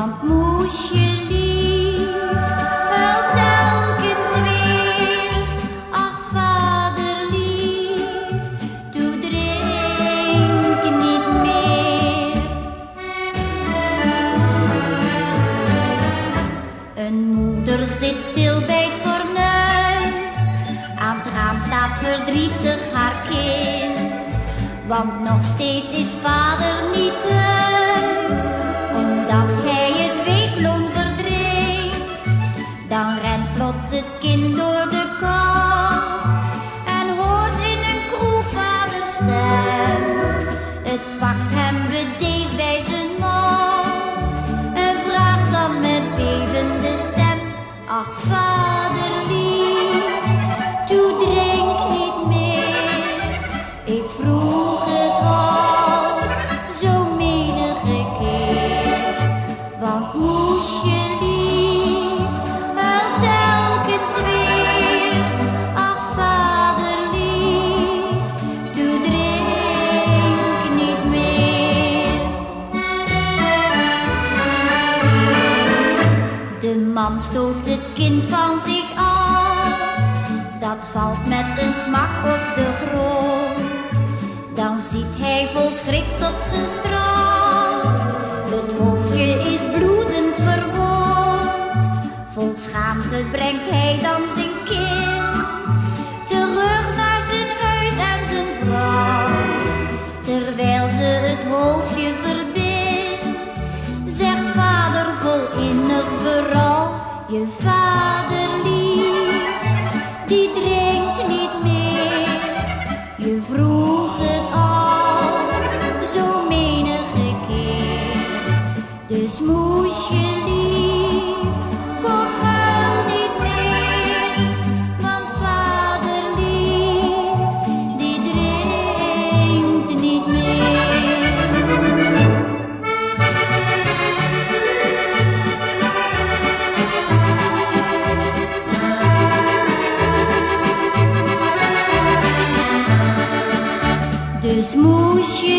Want moesje lief huilt telkens weer. Ach, vader lief, toe drink niet meer. Een moeder zit stil bij het fornuis, aan het raam staat verdrietig haar kind. Want nog steeds is vader niet thuis, omdat hij het weekloon verdrinkt. Dan rent plots het kind door de kou en hoort in een kroeg vaders stem. Het pakt hem bedeesd bij zijn mouw en vraagt dan met bevende stem: ach, vader lief, toe drink niet meer. Ik vroeg het al zo menige keer. Want moesje lief huilt telkens weer. Ach, vader lief, toe drink niet meer. De man stoot het kind van zich af, dat valt met een smak op de grond. Dan ziet hij vol schrik tot zijn straf, het hoofdje is bloedend verwond. Vol schaamte brengt hij dan zijn kind terug naar zijn huis en zijn vrouw. Terwijl ze het hoofdje verbindt, zegt vader vol innig berouw: je vader lief, die drinkt niet meer. Je vroeg het al zo menige keer. Dus moesje lief, kom huil niet meer. Want vader lief, die drinkt niet meer. Dus moesje